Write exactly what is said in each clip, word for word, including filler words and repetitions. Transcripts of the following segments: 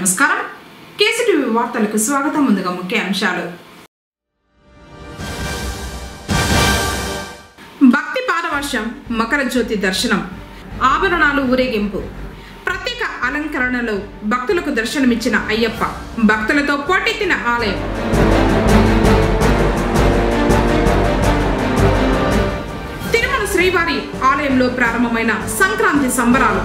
నమస్కారం కేసీటీవీ వార్తలకు స్వాగతం. ముందుగా ముఖ్య అంశాలు. భక్తి పారవశ్యం, మకర జ్యోతి దర్శనం, ఆభరణాలు ఊరేగింపు, ప్రత్యేక అలంకరణలో భక్తులకు దర్శనమిచ్చిన అయ్యప్ప, భక్తులతో పోటెత్తిన ఆలయం. తిరుమల శ్రీవారి ఆలయంలో ప్రారంభమైన సంక్రాంతి సంబరాలు.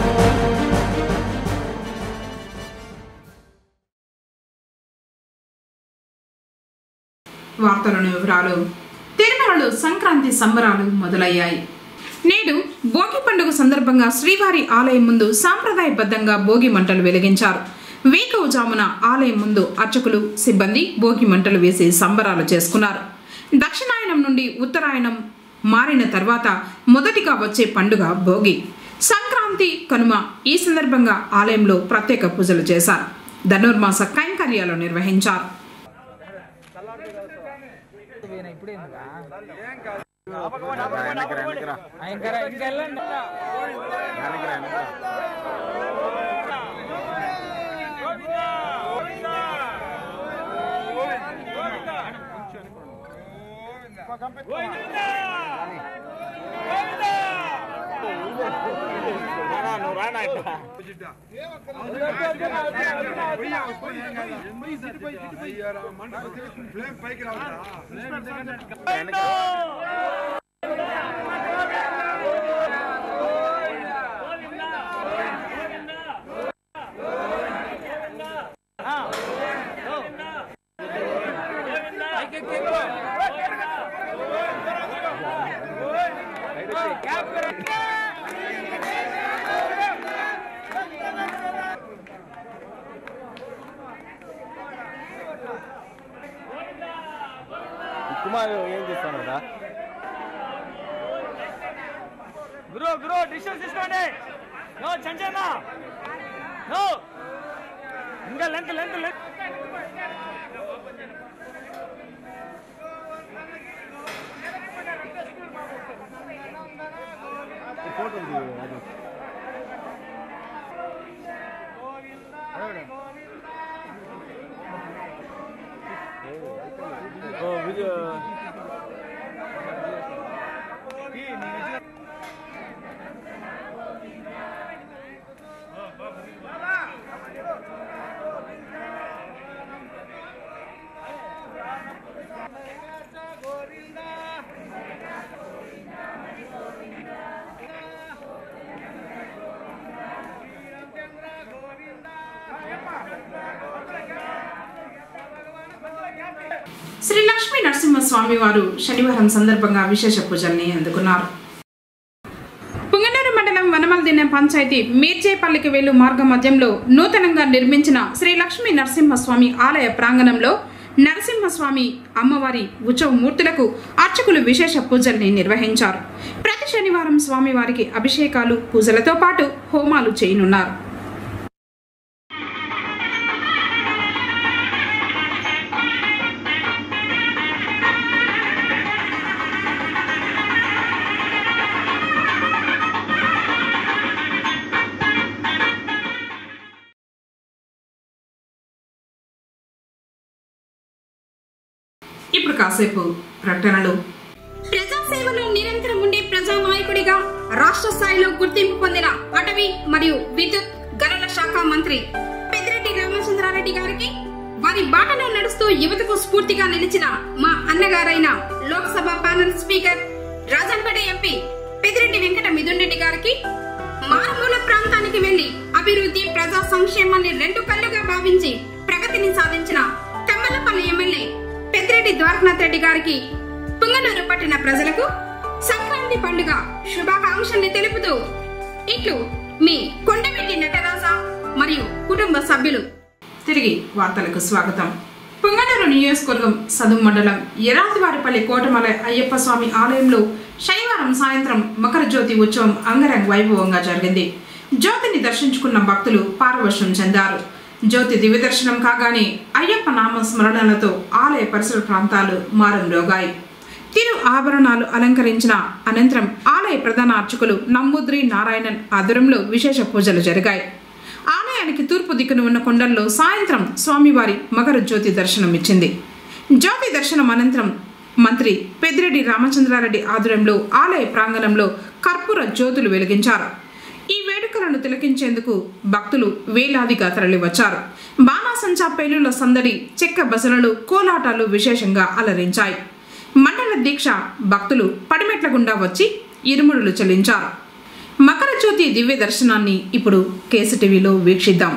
వార్తలను వివరాలు. తిరుమలలో సంక్రాంతి సంబరాలు మొదలయ్యాయి. నేడు భోగి పండుగ సందర్భంగా శ్రీవారి ఆలయం ముందు సాంప్రదాయబద్ధంగా భోగి మంటలు వెలిగించారు. వేకువజామున ఆలయం ముందు అర్చకులు, సిబ్బంది భోగి మంటలు వేసి సంబరాలు చేసుకున్నారు. దక్షిణాయనం నుండి ఉత్తరాయణం మారిన తర్వాత మొదటిగా వచ్చే పండుగ భోగి. సంక్రాంతి, కనుమ ఈ సందర్భంగా ఆలయంలో ప్రత్యేక పూజలు చేశారు. ధనుర్మాస కైంకర్యాలు నిర్వహించారు. కుమార్ ఏం చేస్తానడా గురు గురు డిషెస్ తీసుకోండి. నో చంచనా నో ఇంకా లెంత్ లెంత్ లెంత్ ఫోటో అది ఓ వీడియో శ్రీ లక్ష్మీ నరసింహస్వామి వారు శనివారం సందర్భంగా విశేష పూజల్ని అందుకున్నారు. పుంగనూరు మండలం వనమల్దిన పంచాయతీ మీర్జేపల్లికి వెళ్ళు మార్గ మధ్యంలో నూతనంగా నిర్మించిన శ్రీ లక్ష్మీ నరసింహస్వామి ఆలయ ప్రాంగణంలో నరసింహస్వామి అమ్మవారి ఉత్సవ మూర్తులకు అర్చకులు విశేష పూజల్ని నిర్వహించారు. ప్రతి శనివారం స్వామివారికి అభిషేకాలు, పూజలతో పాటు హోమాలు చేయనున్నారు. ఇప్పుడు కాసేపు ప్రకటనలు. ప్రజాసేవలో నిరంతరం ఉండే ప్రజానాయకుడిగా రాష్ట్ర స్థాయిలో గుర్తింపు పొందిన అటవీ మరియు విద్యుత్ గనుల శాఖ మంత్రి పెద్దిరెడ్డి రామచంద్రారెడ్డి గారికి, వారి బాటలో నడుస్తూ యువతకు స్ఫూర్తిగా నిలిచిన మా అన్నగారైన Lok Sabha panel speaker Rajampet MP Peddireddy Venkata Mithun Reddy గారికి, మారుమూల ప్రాంతానికి వెళ్లి అభివృద్ధి, ప్రజా సంక్షేమాన్ని రెండు కళ్ళుగా భావించి ప్రగతిని సాధించిన తమ్మలపల్లి ఎమ్మెల్యే పెద్దిరెడ్డి ద్వారకనాథ్ రెడ్డి గారికి, పుంగనూరు పట్టణ ప్రజలకు సంక్రాంతి పండుగ శుభాకాంక్షల్ని తెలుపుతూ ఇట్లు మీ కొండవెల్లి నటరాజ మరియు కుటుంబ సభ్యులు. తిరిగి వార్తలకు స్వాగతం. పుంగనూరు నియోజకవర్గం సదుం మండలం ఎరాతివారిపల్లి కోటమల అయ్యప్ప స్వామి ఆలయంలో శనివారం సాయంత్రం మకర జ్యోతి ఉత్సవం అంగరంగ వైభవంగా జరిగింది. జ్యోతిని దర్శించుకున్న భక్తులు పారవశ్యం చెందారు. జ్యోతి దివ్యదర్శనం కాగానే అయ్యప్ప నామ స్మరణలతో ఆలయ పరిసర ప్రాంతాలు మారుమ్రోగాయి. తిరు ఆభరణాలు అలంకరించిన అనంతరం ఆలయ ప్రధాన అర్చకులు నంబూద్రి నారాయణన్ ఆధ్వర్యంలో విశేష పూజలు జరిగాయి. ఆలయ ఆలయానికి తూర్పు దిక్కున ఉన్న కొండల్లో సాయంత్రం స్వామివారి మకర జ్యోతి దర్శనం ఇచ్చింది. జ్యోతి దర్శనం అనంతరం మంత్రి పెద్దిరెడ్డి రామచంద్రారెడ్డి ఆధ్వర్యంలో ఆలయ ప్రాంగణంలో కర్పూర జ్యోతులు వెలిగించారు. ఈ వేడుకలను తిలకించేందుకు భక్తులు వేలాదిగా తరలివచ్చారు. బాణాసంచా పేలుళ్ల సందడి, చెక్క భజనలు, కోలాటాలు విశేషంగా అలరించాయి. మండల దీక్ష భక్తులు పడిమెట్ల గుండా వచ్చి ఇరుముడులు చెల్లించారు. మకర జ్యోతి దివ్య దర్శనాన్ని ఇప్పుడు కేసు టీవీలో వీక్షిద్దాం.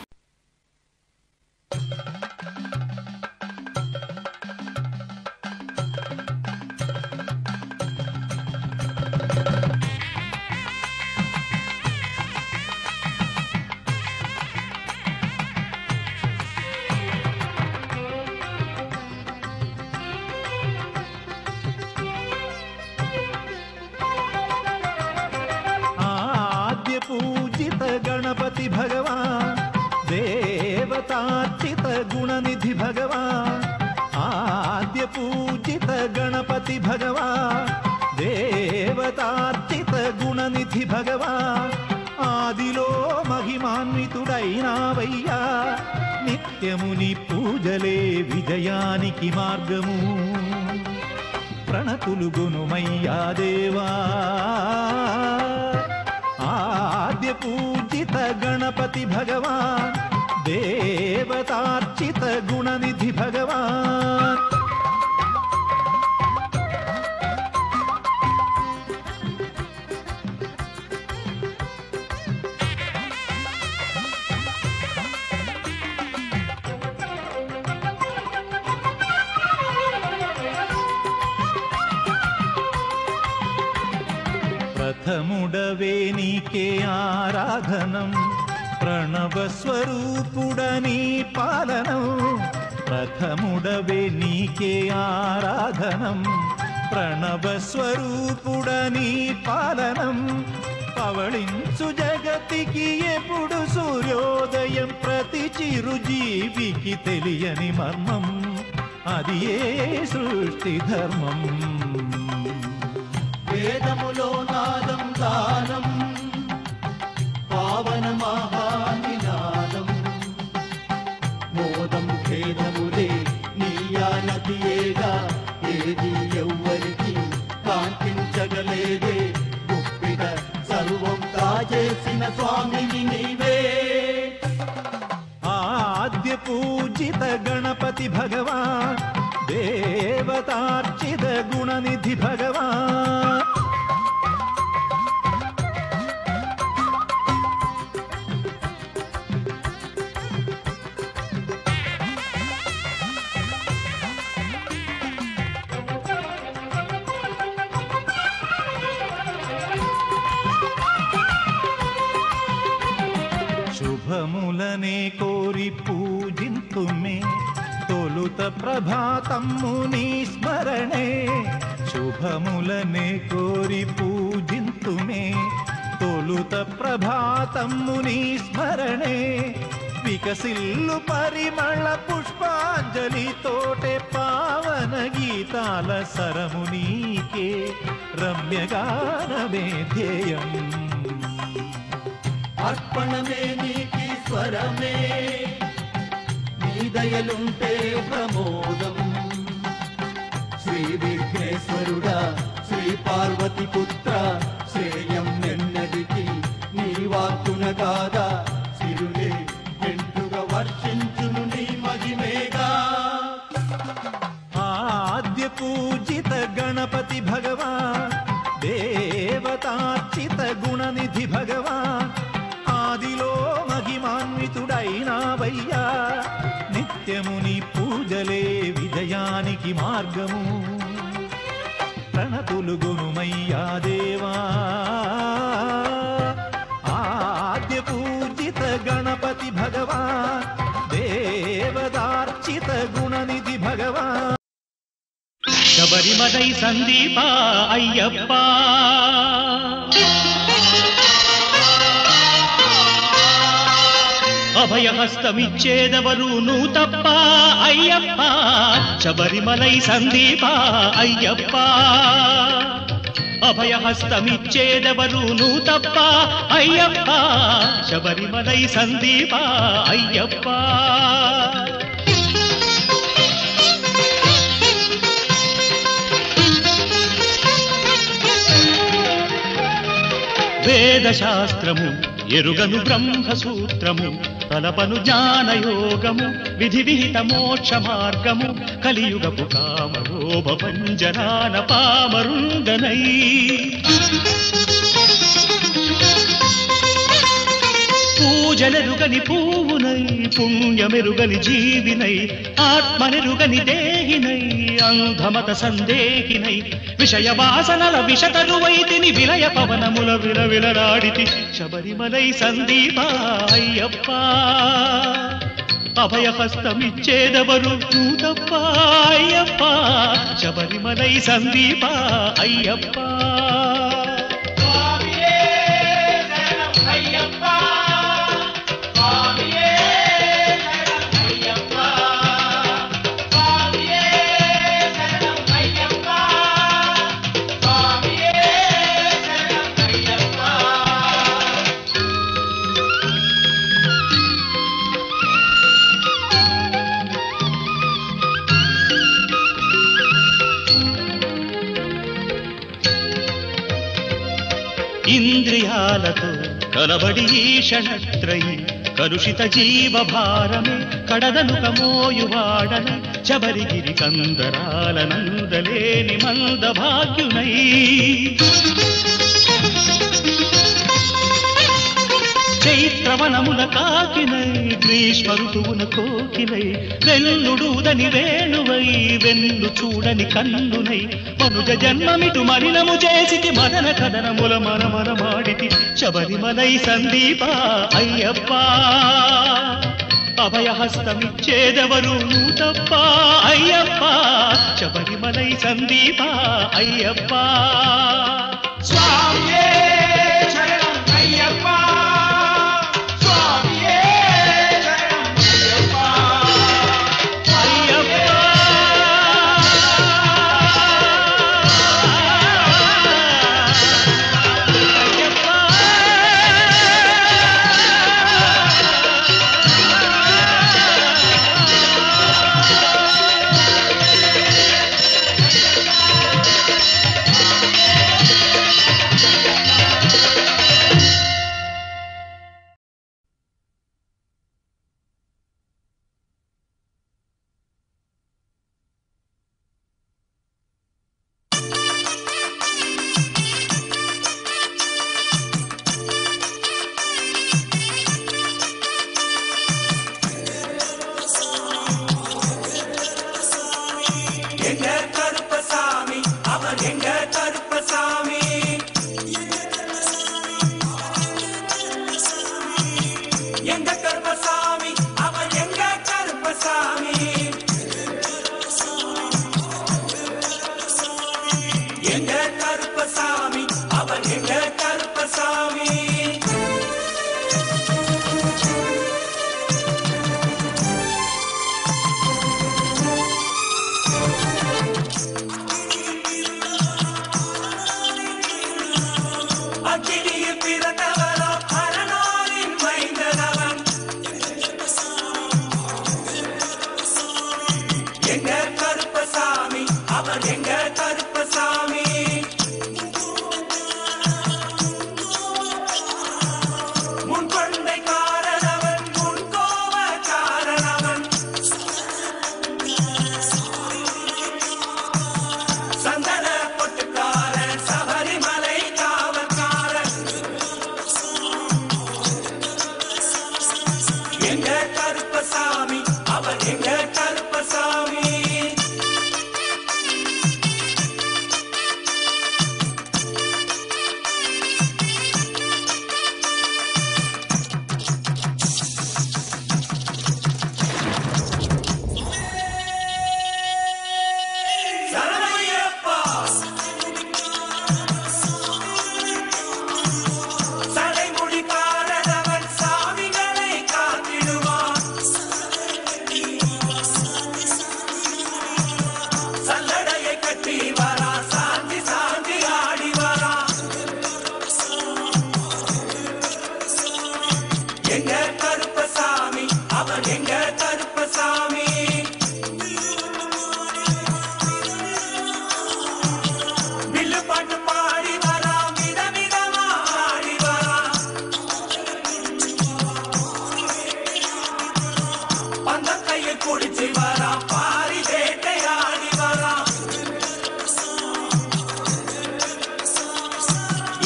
पूजित गणपति भगवान देवतार्चित गुणनिधि भगवान आद्य पूजित गणपति भगवान देवतार्चित गुणनिधि भगवान आदिलो महिमान्वितुडैनावయ్యా నిత్యముని పూజలే విజయానికి మార్గము ప్రణతులు గునుమయ్యా దేవా आद्य पूजित गणपति भगवान देवतार्चित गुणनिधि भगवान प्रथमुडवे नीके आराधनं प्रणव स्वरूपुडनी पालनं प्रथमुडवे नीके आराधनं प्रणव स्वरूपुडनी पालनं पवళించు జగతికి ఎప్పుడు సూర్యోదయం ప్రతి చిరుజీవికి తెలియని మర్మం అది ఏ సృష్టి ధర్మం వేదములో నాదం దానం పావన మహానినాదం మోదం ఖేదములే నీయానదియేగా ఏది ఎవ్వరికి కాంతించగలేదే గుప్పిట సర్వం కాజేసిన స్వామిని నీవే ఆద్య పూజిత గణపతి భగవాన్ देवतार्चित गुणनिधि भगवान शुभमुलने कोरि पूजिन्तुमे తొలుత ప్రభాతమ్ముని స్మరణే శుభములనే కోరి పూజింతుమే తొలుత ప్రభాతమ్ముని స్మరణే వికసిల్లు పరిమళ పుష్పాంజలి తోటే పావన గీతాల సరమునీకే రమ్యగానమే ధ్యేయం అర్పణమే నీకి స్వరమే దయలుంటే ప్రమోదం శ్రీ విఘ్నేశ్వరుడా శ్రీ పార్వతి పుత్ర శ్రేయం ఎన్నడికి నీ వాక్కున కాదా సిరులే ఎంటుగా వర్షించును నీ మహిమేగా ఆద్య పూజిత గణపతి భగవాన్ దేవతార్చిత గుణనిధి భగవాన్ ఆదిలో మహిమాన్వితుడైనావయ్యా నిత్యముని పూజలే విజయానికి మార్గము ప్రణతులు గునుమయ్యా దేవా ఆద్య పూజిత గణపతి భగవాన్ దేవతార్చిత గుణనిధి భగవాన్ శబరిమలై సందీప అయ్యప్ప అభయహస్తమిచ్చేదెవరు నువ్వు తప్ప అయ్యప్ప శబరిమలై సందీప అయ్యప్ప అభయహస్తమిచ్చేదెవరు నువ్వు తప్ప అయ్యప్ప శబరిమలై సందీప అయ్యప్ప వేదశాస్త్రము ఎరుగను బ్రహ్మసూత్రము తలపను జ్ఞానయోగము విధి విహిత మోక్ష మార్గము కలియుగపు కామలోభ పంజరాన పామరుండనై పూజలెరుగని పూవునై పుణ్యమెరుగని జీవినై ఆత్మనెరుగని దేహినై అంధమత సందేహినై విషయ వాసనల విషతరువైతిని విలయ పవనముల విలవిలరాడితి శబరిమలై సందీప అయ్యప్ప అభయహస్తమిచ్చేదెవరు నువ్వు తప్ప అయ్యప్ప శబరిమలై సందీప అయ్యప్ప ఇంద్రియాలతో కలబడి ఈషణత్రయి కలుషిత జీవభారమే కడదనుక మోయువాడన శబరిగిరి కందరాల నందలేని మంద భాగ్యునై చైత్రవనముల కాకినై గ్రీష్మ ఋతువున కోకినై వెల్లుడూదని వేణువై వెన్ను చూడని కన్నునై మనుజ జన్మమిటు మలినము చేసితి మదన కదనముల మనమనమాడితి శబరిమలై సందీప అయ్యప్ప అభయహస్తమిచ్చేదెవరు నువ్వు తప్ప అయ్యప్ప శబరిమలై సందీప అయ్యప్ప స్వామియే శరణం అయ్యప్ప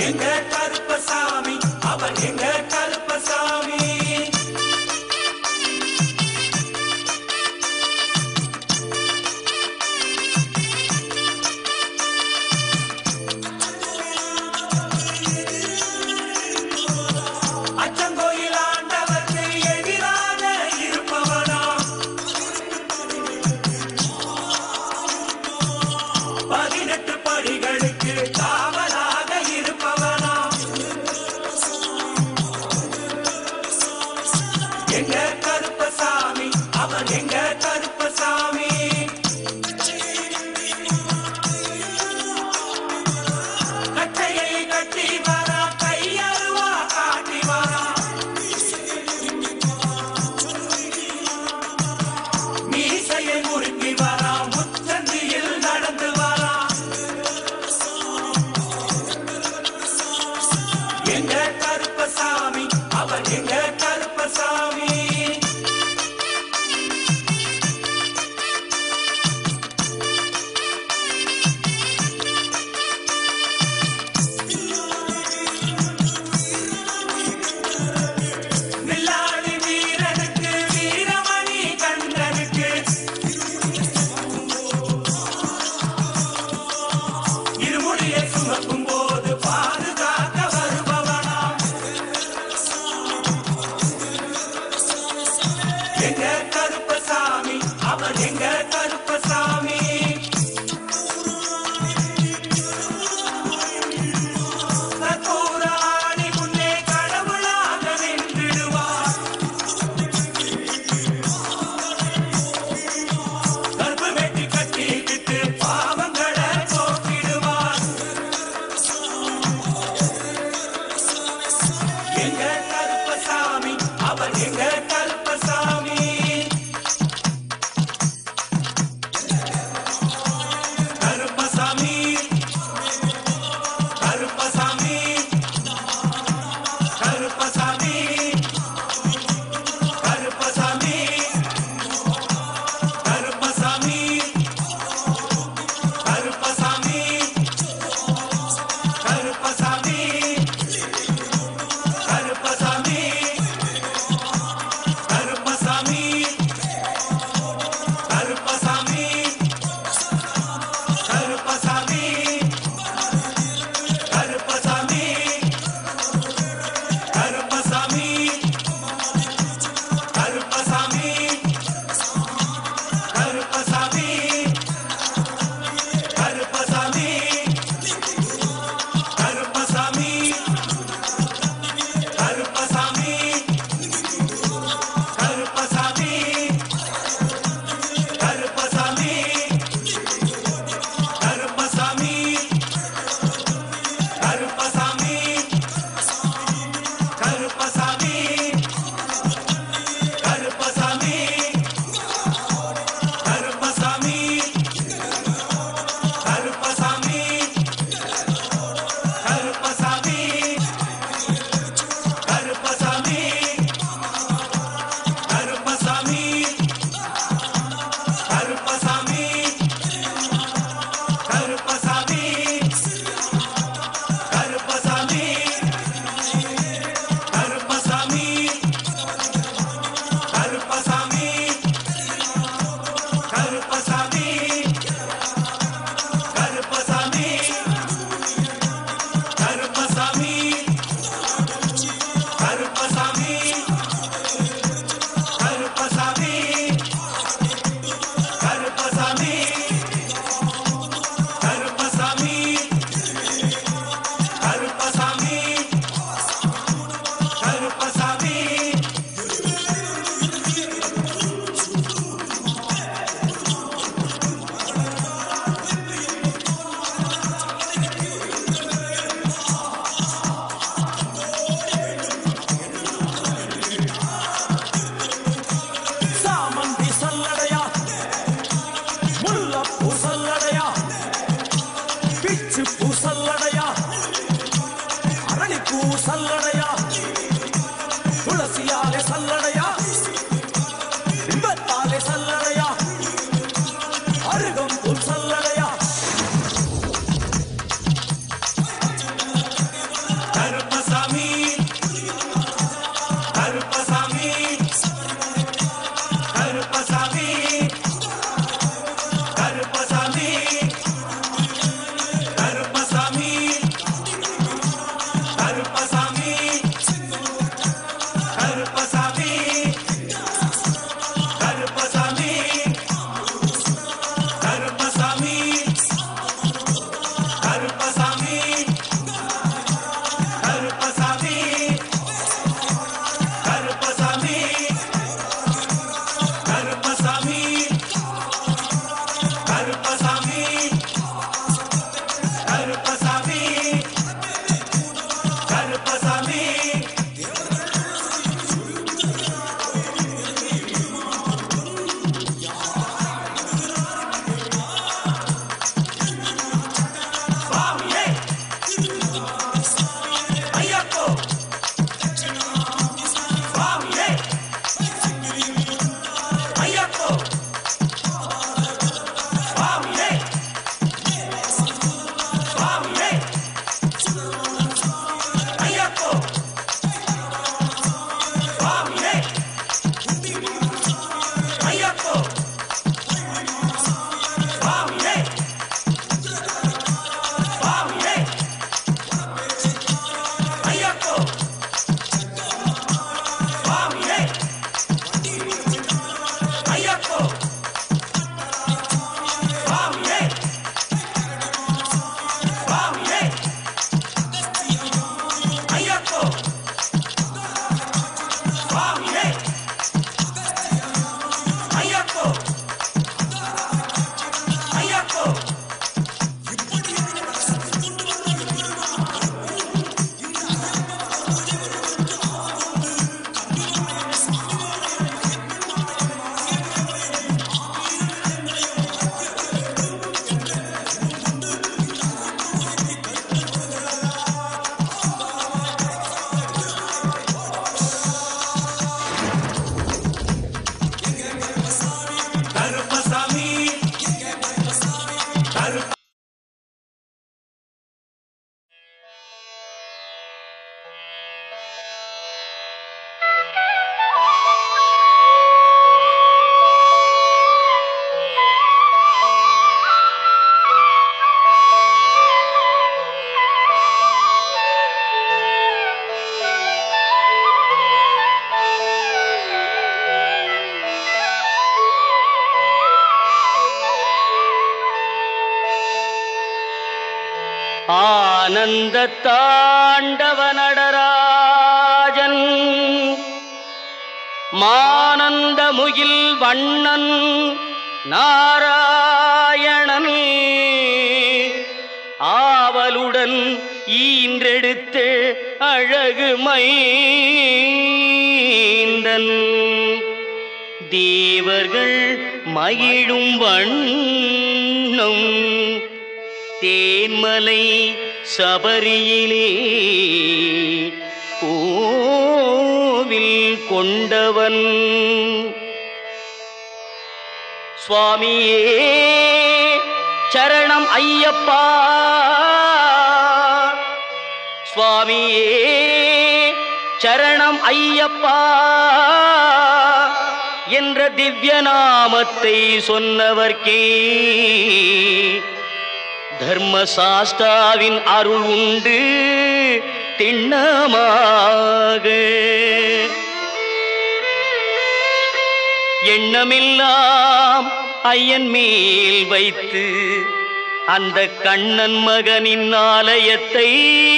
எங்க கருப்பசாமி அவன் எங்க கருப்பசாமி ஆனந்த தாண்டவ நடராஜன் மானந்த முகில் வண்ணன் நாராயணன் ஆவலுடன் ஈன்றெடுத்த அழகு மைந்தன் தேவர்கள் மகிழும் வண்ணம் தேன்மலை சபரியிலே கோவில் கொண்டவன் சுவாமியே சரணம் ஐயப்பா சுவாமியே சரணம் ஐயப்பா என்ற திவ்ய நாமத்தை சொன்னவர்க்கே தர்மசாஸ்தாவின் அருள் உண்டு திண்ணமாக எண்ணமெல்லாம் ஐயன் மேல் வைத்து அந்த கண்ணன் மகனின் ஆலயத்தை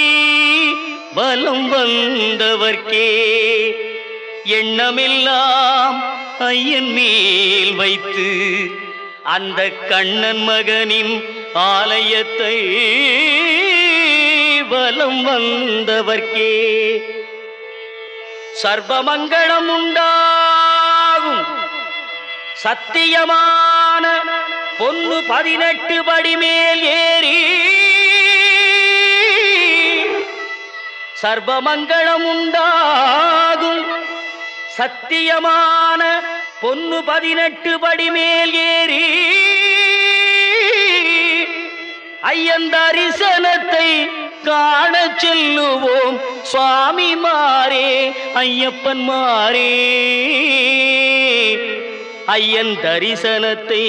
வலம் வந்தவர்க்கே எண்ணமெல்லாம் ஐயன் மேல் வைத்து அந்த கண்ணன் மகனின் ஆலயத்தை வலம் வந்தவர்க்கே சர்வமங்களம் உண்டாகும் சத்தியமான பொன்னு பதினெட்டு படி மேல் ஏறி சர்வமங்களம் உண்டாகும் சத்தியமான பொன்னு பதினெட்டு படி மேல் ஏறி ஐயன் தரிசனத்தை காண செல்லுவோம் சுவாமி மாறே ஐயப்பன் மாறே ஐயன் தரிசனத்தை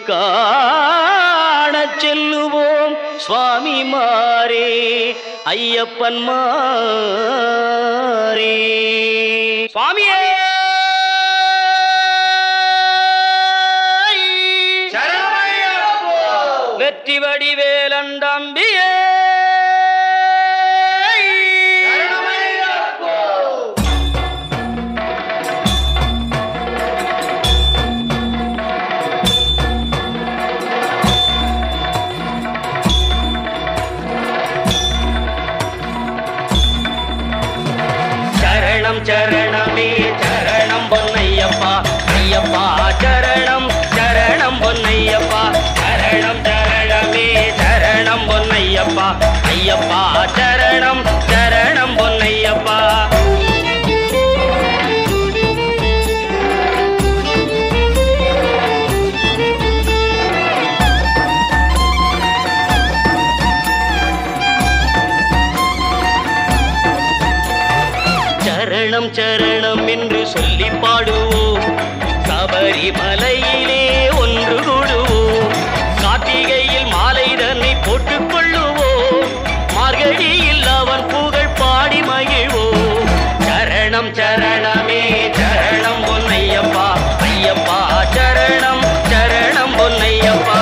காண செல்லுவோம் சுவாமி மாறே ஐயப்பன் மாறே சுவாமியே வெற்றி வடிவேலண்டம்பியே சரணம் சரணமே சரணம் பொன்னையப்பா ஐயப்பா சரணம் சரணம் பொன்னையப்பா சரணம் சரணமே சரணம் பொன்னையப்பா ஐயப்பா சரணம் சரணம் பொன்னையப்பா சரணம் சரணம் என்று சொல்லி பாடுவோம் சபரிமலையிலே ஒன்று கூடுவோம் கார்த்திகையில் மாலை தன்னை போட்டுக் கொள்ளுவோம் மார்கழியில் அவன் புகழ் பாடி மகிழ்வோம் சரணம் சரணமே சரணம் பொன்னையப்பா ஐயப்பா சரணம் சரணம் பொன்னையப்பா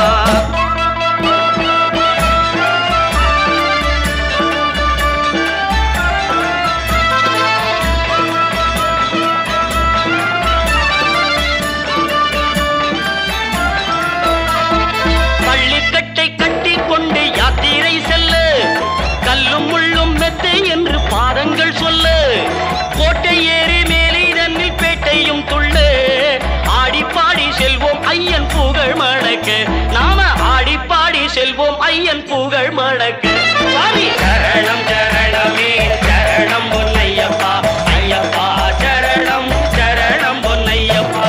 என்று பாதங்கள் சொல்ல கோட்டை ஏறி மேலே தன்னில் பேட்டையும் துள்ள ஆடிப்பாடி செல்வோம் ஐயன் புகழ் மணக்க நாம ஆடிப்பாடி செல்வோம் ஐயன் புகழ் மணக்க சுவாமி சரணம் சரணமே சரணம் பொன்னையப்பா ஐயப்பா சரணம் சரணம் பொன்னையப்பா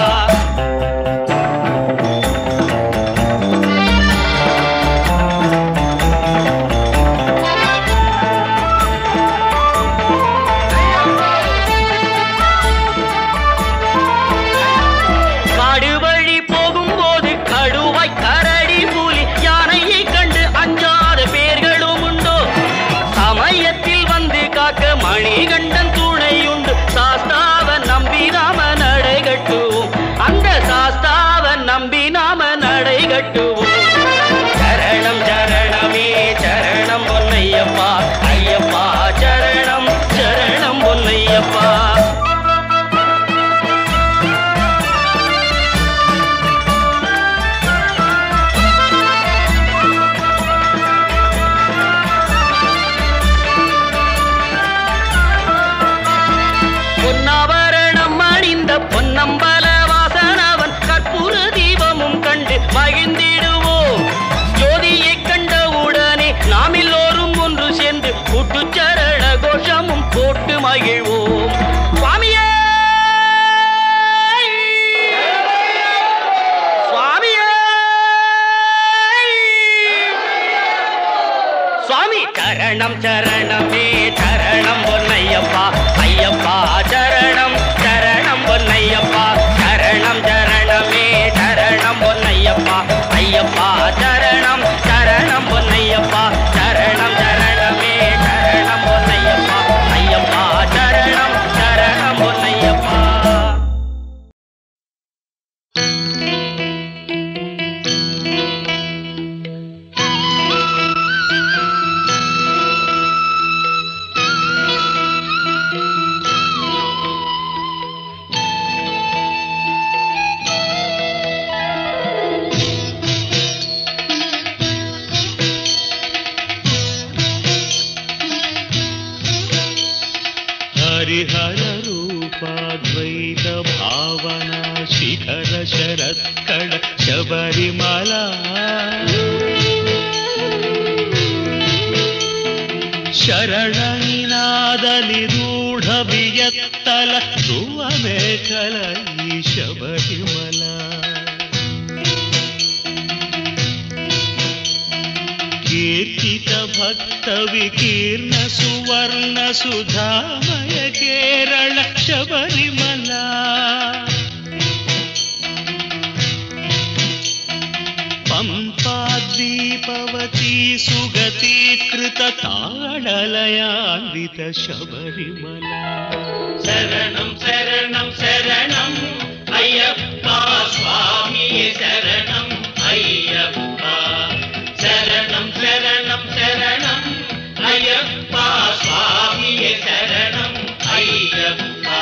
மணிகண்டன் துணையுண்டு சாஸ்தாவன் நம்பி நாம நடை கட்டுவோம் அந்த சாஸ்தாவன் நம்பி நாம நடை கட்டுவோம் சரணம் சரணமே சரணம் பொன்னையப்பா చరణమే చరణం పొన్నయ్యప్ప అయ్యప్ప చరణం చరణం పొన్నయ్యప్ప చరణం చరణమే చరణం పొన్నయ్యప్ప అయ్యప్ప చరణం చరణం పొన్నయ్యప్ప చరణం చరణమే చరణం పొన్నయ్యప్ప అయ్యప్ప చరణం చరణం పొన్నయ్యప్ప. हरिहर रूपाद्वैत भावना शिखर शरत्कड शबरिमला शरणनिनादनिरूढ वियत्तल ध्रुवमेखल ई शबरिमला कीर्तित भक्त विकीर्ण सुवर्ण सुधामय केरल शबरिमला पंपाद्वीपवती सुगतीकृत ताळलयान्वित शबरिमला शरणं शरणं शरणं अय्यप्पा स्वामी शरणं अय्यप्पा शरणं शरणं शरणं अय्यप्पा स्वामी शरणं अय्यप्पा.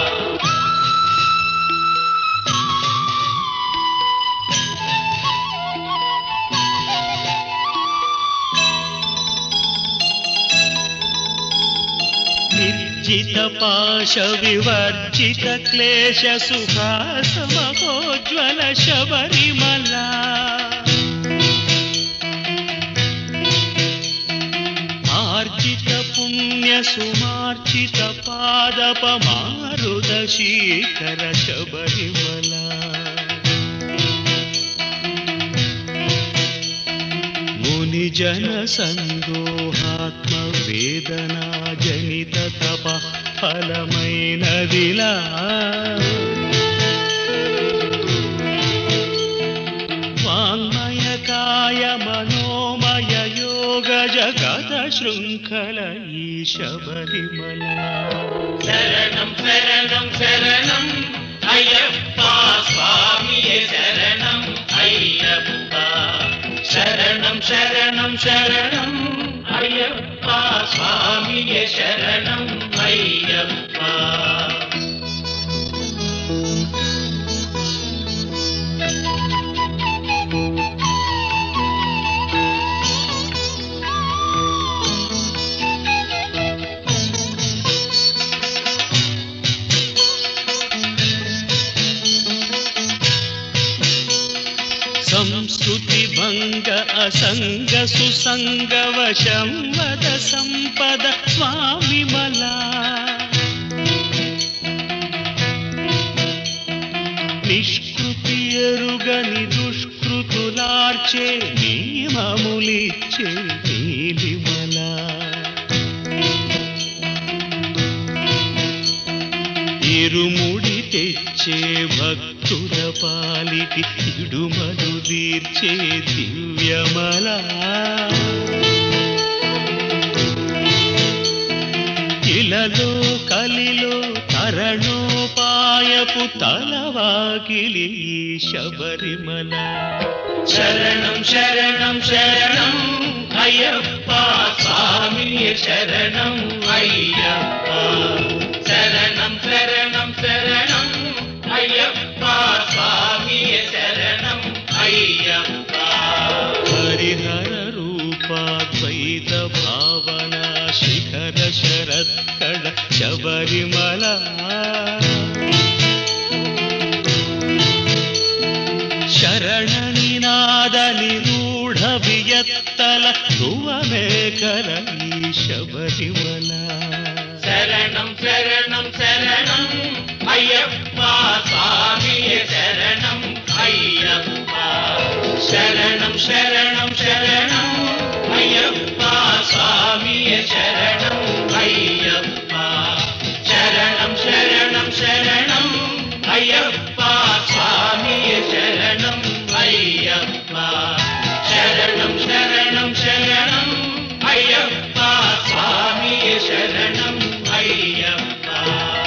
निर्जित पाश विवर्जित क्लेश सुहास महोज्वल शबरिमला आर्जित पुण्य सुमार्जित पादप मारुद शीकर शबरिमला मुनिजन संदोहात्म वेदना जनित तप फलमैनदिला वाङ्मय काय मनोमय योग जगत शृङ्खल ई शबरिमला शरणं शरणं शरणं अय्यप्पा स्वामी शरणं अय्यप्पा शरणं शरणं शरणं अय्यप्पा स्वामी शरणं अय्यप्पा. संस्कृति भंग असंग सुसंग वशं वद संपद स्वामी मला निष्कृति एरुगनि दुष्कृतुलार्चे नियममुलिच्चे नीलिमला ఇరుముడి తెచ్చే భక్తుల పాలిటి ఇడుమలు తీర్చే దివ్యమల ఇలలో కలిలో తరణోపాయపు తలవాకిలి శబరిమల शरणं शरणं शरणं अय्यप्पा स्वामी शरणं अय्यप्पा शरणं शरणं शरणं अय्यप्पा स्वामी शरणं अय्यप्पा. हरिहर रूपाद्वैत भावना शिखर शरत्कड शबरिमला शरणनिनादनिरूढ वियत्तल ध्रुवमेखल ई शबरिमला शरणं शरणं शरणं अय्यप्पा स्वामी शरणं अय्यप्पा शरणं शरणं शरणं अय्यप्पा சாமியே சரணம் ஐயப்பா சரணம் சரணம் சரணம் ஐயப்பா சுவாமியே சரணம் ஐயப்பா சரணம் சரணம் சரணம் ஐயப்பா சுவாமியே சரணம் ஐயப்பா.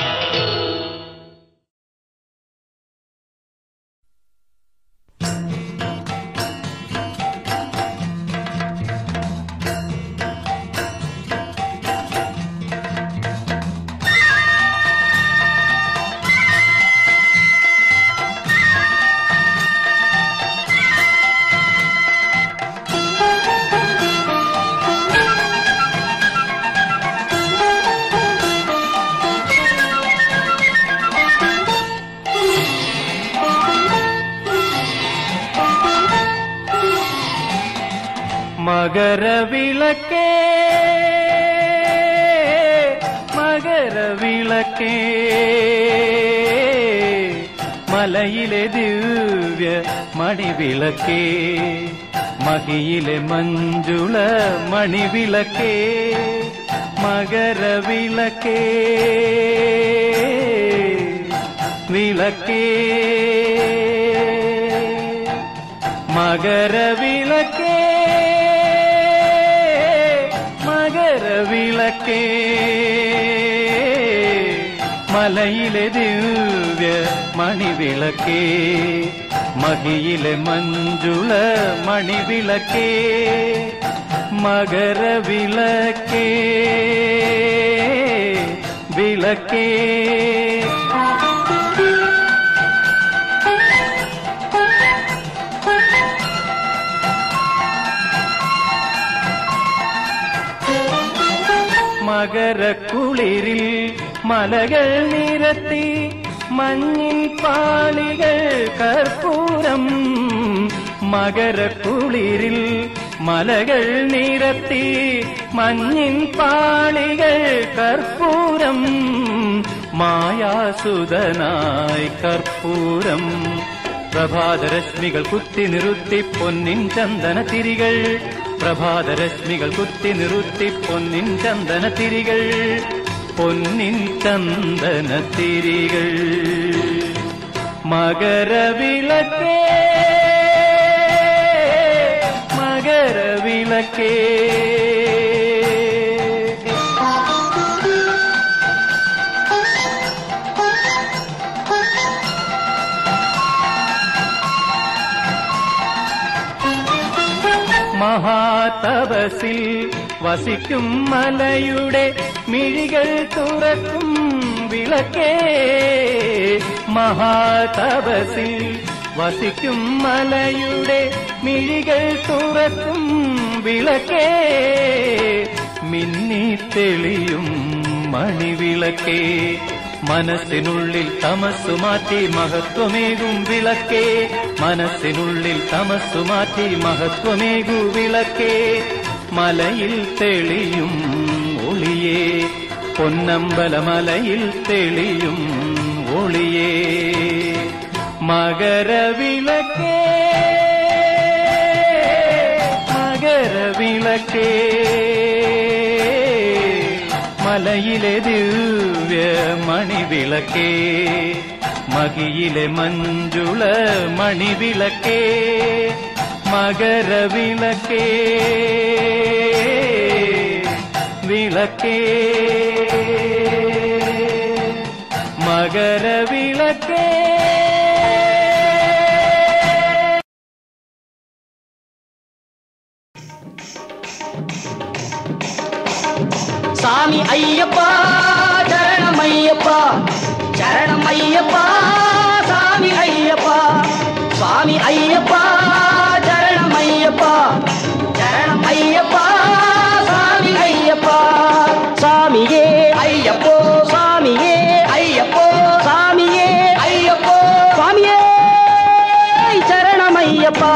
மகர விளக்கே மகர விளக்கே மலையிலே திவ்ய மணிவிளக்கே மகியிலே மஞ்சுள மணிவிளக்கே மகர விளக்கே விளக்கே மகர விளக்கே மகர விளக்கே மலையிலே திவ்ய மணிவிளக்கே மகியிலே மஞ்சுள மணிவிளக்கே மகர விளக்கே விளக்கே மகர குளிரில் மலர்கள் நிறத்தி மண்ணின் பாலிகள் கற்பூரம் மகர குளிரில் மலர்கள் நிறத்தி மண்ணின் பாலிகள் கற்பூரம் மாயாசுதனாய் கற்பூரம் பிரபாதரശ്മികൾ കുത്തി നിറുത്തി പൊന്നിൻ ചന്ദന തിരികൾ പ്രഭാതരശ്മികൾ കുത്തി നിറുത്തി പൊന്നിൻ ചന്ദന തിരികൾ പൊന്നിൻ ചന്ദന തിരികൾ മകര വിളക്കേ മകര വിളക്കേ മഹാതപസിൽ വസിക്കും മലയുടെ മിഴികൾ തുറക്കും വിളക്കേ മഹാതപസിൽ വസിക്കും മലയുടെ മിഴികൾ തുറക്കും വിളക്കേ മിന്നി തെളിയും മണിവിളക്കേ മനസ്സിനുള്ളിൽ തമസ്സു മാറ്റി മഹത്വമേകും വിളക്കേ മനസ്സിനുള്ളിൽ തമസ്സു മാറ്റി മഹത്വമേകു വിളക്കേ മലയിൽ തെളിയും ഒളിയേ പൊന്നമ്പലമലയിൽ തെളിയും ഒളിയേ മകര വിളക്കേ മകര വിളക്കേ മലയിലെ ദിവ്യ മണിവിളക്കേ മകിയിലെ മഞ്ജുള മണിവിളക്കേ മകര വിളക്കേ വിളക്കേ മകര വിളക്കേ சாமி ஐயப்பா சரணம் ஐயப்பா சரணம் ஐயப்பா சாமி ஐயப்பா சுவாமி ஐயப்பா சரணம் ஐயப்பா சரணம் ஐயப்பா சாமி ஐயப்பா சாமியே ஐயப்போ சாமியே ஐயப்போ சாமியே ஐயப்போ சுவாமியே சரணம் ஐயப்பா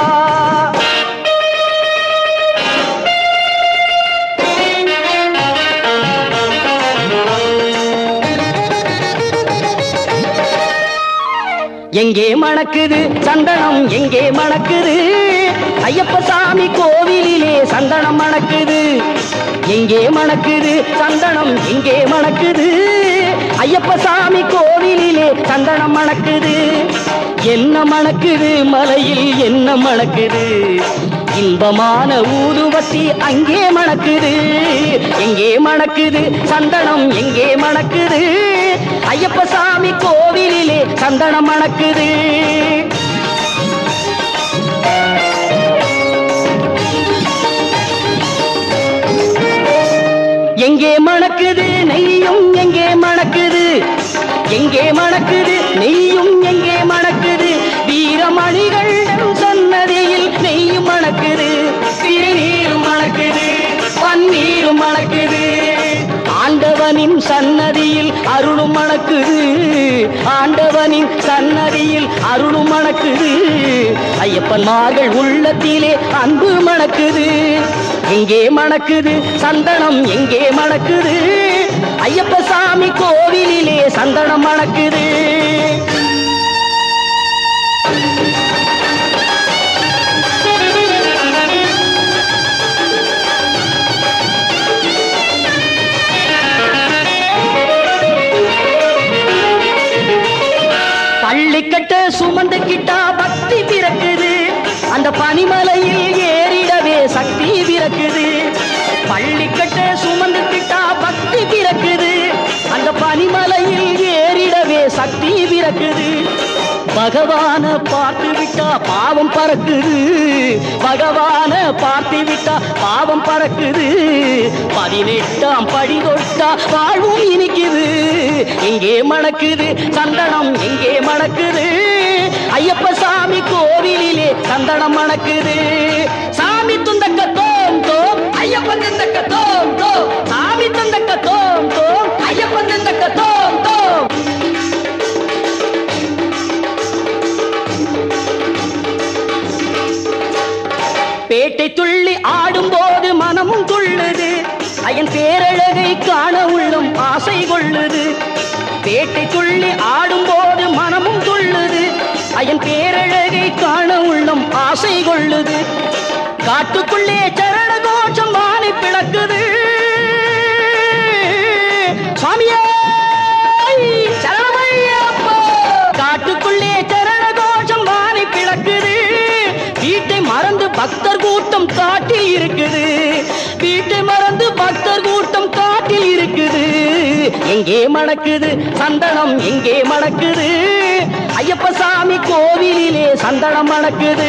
எங்கே மணக்குது சந்தனம் எங்கே மணக்குது ஐயப்ப சாமி கோவிலிலே சந்தனம் மணக்குது எங்கே மணக்குது சந்தனம் எங்கே மணக்குது ஐயப்ப சாமி கோவிலிலே சந்தனம் மணக்குது என்ன மணக்குது மலையில் என்ன மணக்குது இன்பமான ஊதுவத்தி அங்கே மணக்குது எங்கே மணக்குது சந்தனம் எங்கே மணக்குது ஐயப்ப சாமி கோவிலிலே சந்தனம் மணக்குது எங்கே மணக்குது நெய்யும் எங்கே மணக்குது எங்கே மணக்குது நெய்யும் எங்கே மணக்குது வீரமணிகள் சன்னதியில் நெய்யும் மணக்குது திருநீரும் மணக்குது பன்னீரும் மணக்குது ஆண்டவனின் சன்னதியில் அருளும் மணக்குது ஆண்டவனின் சன்னதியில் அருளும் மணக்குது ஐயப்பன்மார்கள் உள்ளத்திலே அன்பு மணக்குது எங்கே மணக்குது சந்தனம் எங்கே மணக்குது ஐயப்ப சாமி கோவிலிலே சந்தனம் மணக்குது பள்ளிக்கட்ட சுமந்து கிட்டா பக்தி பிறக்குது அந்த பனிமலையில் ஏறிடவே சக்தி பிறக்குது பள்ளிக்கட்ட சுமந்து கிட்டா பக்தி பிறக்குது அந்த பனிமலையில் ஏறிடவே சக்தி பிறக்குது பகவான பார்த்து விட்டா பாவம் பறக்குது பகவான பார்த்து விட்டா பாவம் பறக்குது பதினெட்டாம் படி தொட்டா வாழ்வும் இனிக்குது எங்கே மணக்குது சந்தனம் எங்கே மணக்குது ஐயப்ப சாமி கோவிலிலே சந்தனம் மணக்குது சாமி துந்தக்க தோம் தோம் ஐயப்பன் துந்தக்க தோம் தோம் சாமி துந்தக்க தோம் தோம் ஐயப்பன் துந்தக்க தோம் தோம் பேட்டை துள்ளி ஆடும்போது மனமும் துள்ளுது ஐயன் பேரழகை காண உள்ளும் ஆசை கொள்ளுது பேட்டை துள்ளி ஆடும்போது மனமும் துள்ளுது ஐயன் பேரழகை காண உள்ளும் ஆசை கொள்ளுது காட்டுக்குள்ளே சரண கோஷம் வாணி பிளக்குது சுவாமியே சரணமையப்பா காட்டுக்குள்ளே சரண கோஷம் வாணி பிளக்குது வீட்டை மறந்து பக்தர் கூட்டம் காட்டில் இருக்குது வீட்டை மறந்து பக்தர் கூட்டம் காட்டில் இருக்குது எங்கே மணக்குது சந்தனம் எங்கே மணக்குது ஐயப்ப சாமி கோவிலிலே சந்தனம் மணக்குது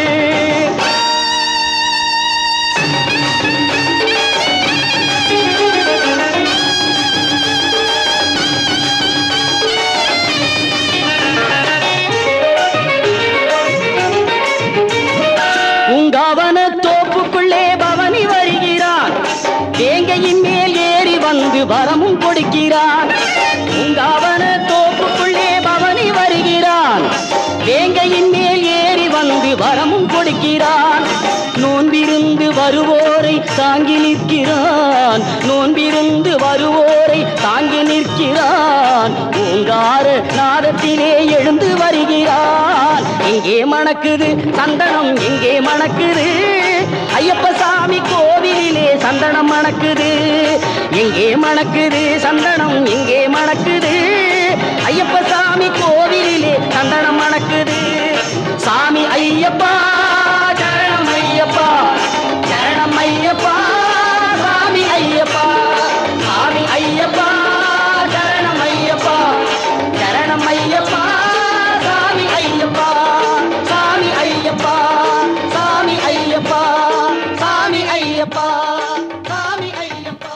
பூங்காவன தோப்புக்குள்ளே பவனி வருகிறான் வேங்கையின் மேல் ஏறி வந்து வரமும் கொடுக்கிறான் பூங்காவன தோப்புக்குள்ளே பவனி வருகிறான் வேங்கையின் மேல் ஏறி வந்து வரமும் கொடுக்கிறான் நோன்பிருந்து வருவோரை தாங்கி நிற்கிறான் நோன்பிருந்து வருவோரை தாங்கி நிற்கிறான் பூங்கார நாதத்திலே எழுந்து வருகிறான் எங்கே மணக்குது சந்தனம் எங்கே மணக்குது ஐயப்ப சாமி கோவிலிலே சந்தனம் மணக்குது எங்கே மணக்குது சந்தனம் எங்கே மணக்குது ஐயப்ப சாமி கோவிலிலே சந்தனம் மணக்குது சாமி ஐயப்பா சரணம் ஐயப்பா சரணம் ஐயப்பா சாமி ஐயப்பா சாமி ஐயப்பா சரணம் ஐயப்பா சரணம் ஐயப்பா சாமி ஐயப்பா சாமி ஐயப்பா சாமி ஐயப்பா சாமி ஐயப்பா சாமி ஐயப்பா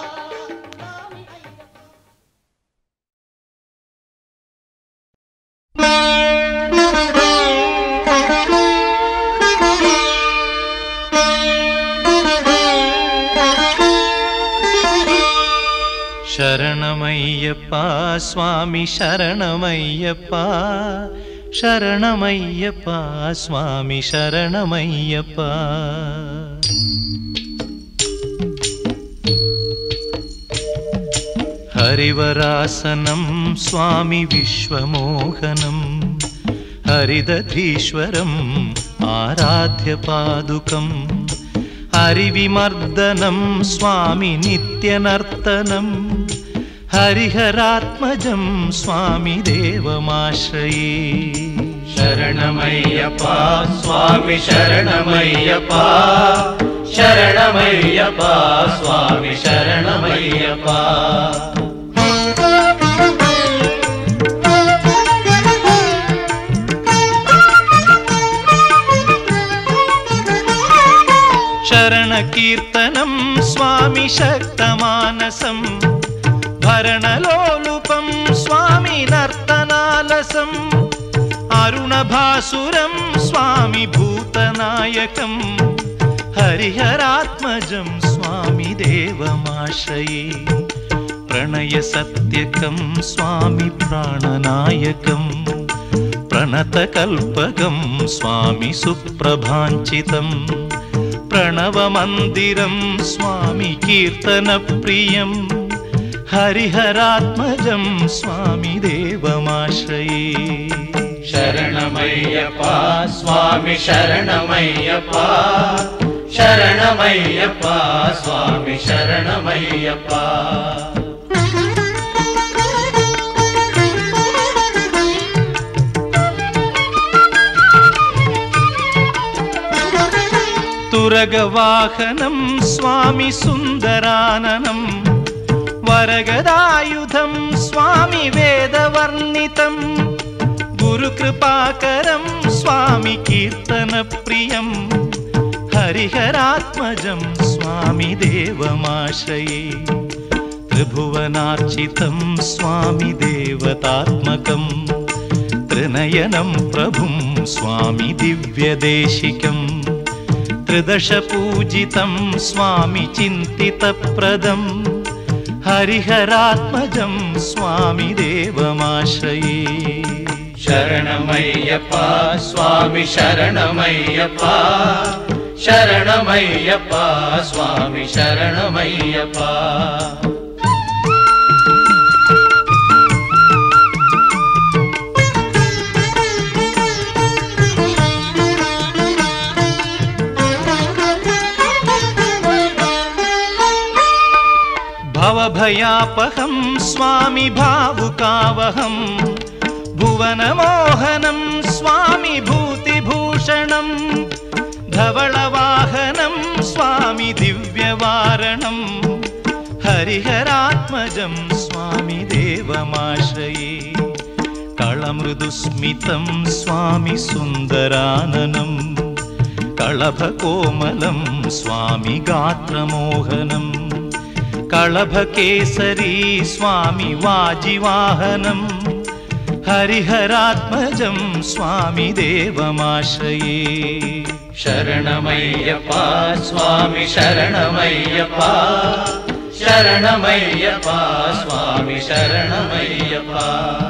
शरणमय्यप्पा स्वामी शरणमय्यप्पा शरणमय्यप्पा स्वामी शरणमय्यप्पा हरिवरासनं स्वामी विश्वमोहनं हरिदधीश्वरम् आराध्य पादुकम् हरिविमर्दनं स्वामी नित्यनर्तनं हरिहरात्मजं स्वामी देवमाश्रये शरणमय्यप्पा स्वामी शरणमय्यप्पा शरणमय्यप्पा स्वामी शरणमय्यप्पा शरणकीर्तनं स्वामी शक्तमानसं भरणलोलुपं स्वामी नर्तनालसं अरुणभासुरं स्वामी भूतनायकं हरिहरात्मजं स्वामी देवमाश्रये प्रणयसत्यकं स्वामी प्राणनायकं प्रणतकल्पकं स्वामी सुप्रभाञ्चितं प्रणवमन्दिरं स्वामी कीर्तनप्रियं हरिहरात्मजं स्वामी देवमाश्रये शरणमय्यप्पा स्वामी शरणमय्यप्पा शरणमय्यप्पा स्वामी शरणमय्यप्पा तुरगवाहनं स्वामी सुन्दराननं वरगदायुधं स्वामी वेदवर्णितं गुरुकृपाकरं स्वामी कीर्तनप्रियं हरिहरात्मजं स्वामी देवमाश्रये त्रिभुवनार्चितं स्वामी देवतात्मकं त्रिनयनं प्रभुं स्वामी दिव्यदेशिकं त्रिदशपूजितं स्वामी चिन्तितप्रदं हरिहरात्मजं स्वामी देवमाश्रये शरणमय्यप्पा स्वामी शरणमय्यप्पा शरणमय्यप्पा स्वामी शरणमय्यप्पा भवभयापहं स्वामी भावुकावहं भुवनमोहनं स्वामी भूतिभूषणं धवलवाहनं स्वामी दिव्यवारणं हरिहरात्मजं स्वामी देवमाश्रये कळमृदुस्मितं स्वामी सुन्दराननं कळभकोमलं स्वामी गात्रमोहनं कळभकेसरी स्वामी वाजिवाहनं हरिहरात्मजं स्वामी देवमाश्रये शरणमय्यप्पा स्वामी शरणमय्यप्पा शरणमय्यप्पा स्वामी शरणमय्यप्पा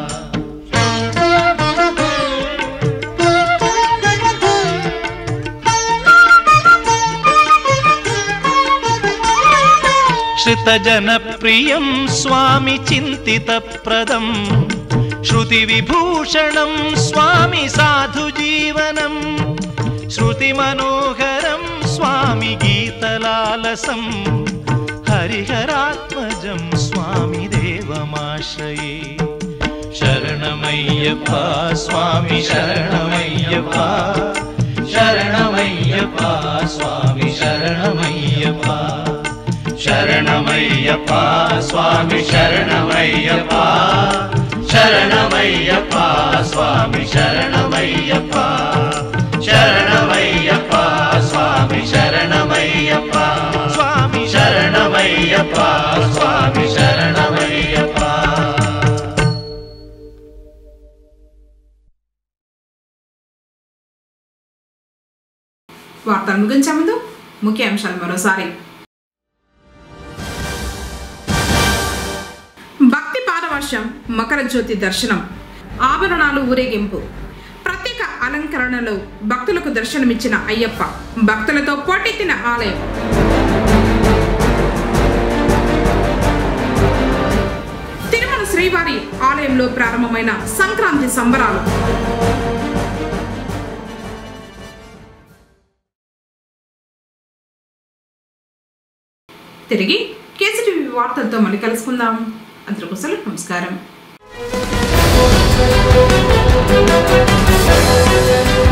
श्रुतजनप्रियं स्वामी चिन्तितप्रदं श्रुतिविभूषणं स्वामी साधुजीवनं श्रुतिमनोहरं स्वामी गीतलालसं हरिहरात्मजं स्वामी देवमाश्रये शरणमय्यप्पा स्वामी शरणमय्यप्पा शरणमय्यप्पा स्वामी शरणमय्यप्पा शरणमय्यप्पा स्वामी शरणमय्यप्पा शरणमय्यप्पा स्वामी शरणमय्यप्पा शरणमय्यप्पा स्वामी शरणमय्यप्पा स्वामी शरणमय्यप्पा स्वामी शरणमय्यप्पा వార్తలు ముగించే ముందు ముఖ్యాంశాలు మరోసారి. భక్తి పాదవర్షం, మకర జ్యోతి దర్శనం, ఆభరణాలు ఊరేగింపు, ప్రత్యేక అలంకరణలో భక్తులకు దర్శనమిచ్చిన అయ్యప్ప, భక్తులతో పోటెత్తిన ఆలయం. తిరుమల శ్రీవారి ఆలయంలో ప్రారంభమైన సంక్రాంతి సంబరాలు. తిరిగి కేసీటీవీ వార్తలతో మళ్ళీ కలుసుకుందాం. అందరికీ సెలవు. నమస్కారం.